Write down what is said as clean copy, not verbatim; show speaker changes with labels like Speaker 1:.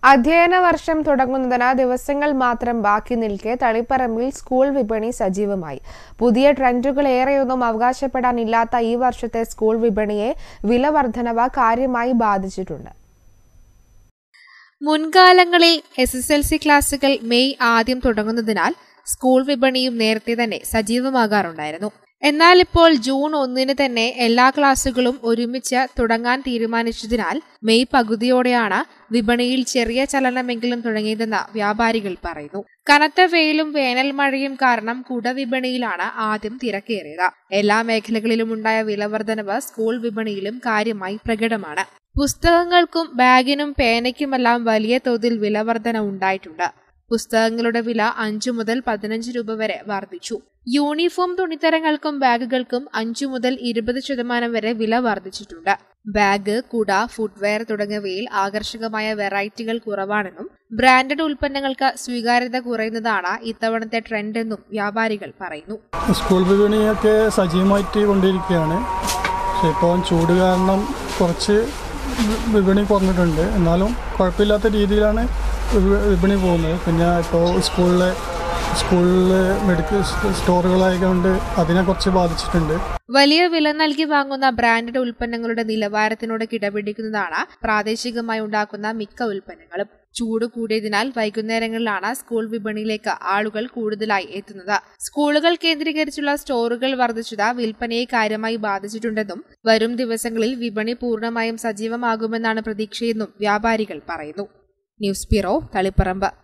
Speaker 1: അധ്യയന വർഷം തുടങ്ങുന്നതിന് ദിവസങ്ങൾ മാത്രം ബാക്കി നിൽക്കെ തളിപ്പറമ്പിൽ സ്കൂൾ വിപണി സജീവമായി. പുതിയ ട്രെൻഡുകൾ ഏറെയൊന്നും അവകാശപ്പെടാനില്ലാത്ത ഈ വർഷത്തെ സ്കൂൾ വിപണിയെ വില വർധനവ് കാര്യമായി ബാധിച്ചിട്ടുണ്ട്.
Speaker 2: മുൻകാലങ്ങളിൽ SSLC ക്ലാസുകൾ മെയ് ആദ്യം തുടങ്ങുന്നതിനാൽ സ്കൂൾ വിപണിയും നേരത്തെ തന്നെ സജീവമാകാറുണ്ടായിരുന്നു. എന്നാൽ ഇപ്പോൾ ജൂൺ 1 തന്നെ എല്ലാ ക്ലാസുകളും ഒരുമിച്ച് തുടങ്ങാൻ തീരുമാനിച്ചതിനാൽ മെയ് പകുതിയോടെയാണ് വിപണിയിൽ ചെറിയ ചലനമെങ്കിലും തുടങ്ങിയതെന്ന് വ്യാപാരികൾ പറയുന്നു. കനത്ത വെയിലും വേനൽ മഴയും കാരണം കുടവിപണിയിലാണ് ആദ്യം തിരക്കേറിയത്. എല്ലാ മേഖലകളിലും ഉണ്ടായ വിലവർധനവ് സ്കൂൾ വിപണിയിലും കാര്യമായി പ്രകടമാണ്. പുസ്തകങ്ങൾക്കും ബാഗിനും പേനയ്ക്കുമെല്ലാം വലിയ തോതിൽ വിലവർധന ഉണ്ടായിട്ടുണ്ട്. പുസ്തകങ്ങളുടെ വില 5 മുതൽ 15 രൂപ വരെ വർദ്ധിച്ചു. യൂണിഫോം തുണിത്തരങ്ങൾക്കും ബാഗുകൾക്കും 5 മുതൽ 20% വരെ വില വർദ്ധിച്ചിട്ടുണ്ട്. ബാഗ്, കുട, ഫുട്വെയർ തുടങ്ങിയവയിൽ ആകർഷകമായ വെറൈറ്റികൾ കുറവാണെന്നും ബ്രാൻഡഡ് ഉൽപ്പന്നങ്ങൾക്ക് സ്വീകാര്യത കുറയുന്നതാണ് ഇത്തവണത്തെ ട്രെൻഡ് എന്നും വ്യാപാരികൾ പറയുന്നു.
Speaker 3: സ്കൂൾ വിപണിയൊക്കെ സജീവമായിട്ട് കൊണ്ടിരിക്കുകയാണ്. പക്ഷേ ഇപ്പോൾ ചൂട് കാരണം കുറച്ച് വിപണി കുറഞ്ഞിട്ടുണ്ട്. എന്നാലും കുഴപ്പമില്ലാത്ത രീതിയിലാണ് വിപണി പോകുന്നത്. പിന്നെ ഇപ്പോൾ സ്കൂളിൽ മെഡിക്കൽ സ്റ്റോറുകളായതുകൊണ്ട് അതിനെ കുറച്ച് ബാധിച്ചിട്ടുണ്ട്.
Speaker 2: വലിയ വില നൽകി വാങ്ങുന്ന ബ്രാൻഡഡ് ഉൽപ്പന്നങ്ങളുടെ നിലവാരത്തിനോട് കിടപിടിക്കുന്നതാണ് പ്രാദേശികമായി ഉണ്ടാക്കുന്ന മിക്ക ഉൽപ്പന്നങ്ങളും. ചൂട് കൂടിയതിനാൽ വൈകുന്നേരങ്ങളിലാണ് സ്കൂൾ വിപണിയിലേക്ക് ആളുകൾ കൂടുതലായി എത്തുന്നത്. സ്കൂളുകൾ കേന്ദ്രീകരിച്ചുള്ള സ്റ്റോറുകൾ വർദ്ധിച്ചത് വിൽപ്പനയെ കാര്യമായി ബാധിച്ചിട്ടുണ്ടെന്നും വരും ദിവസങ്ങളിൽ വിപണി പൂർണ്ണമായും സജീവമാകുമെന്നാണ് പ്രതീക്ഷയെന്നും വ്യാപാരികൾ പറയുന്നു. News bureau, Taliparamba.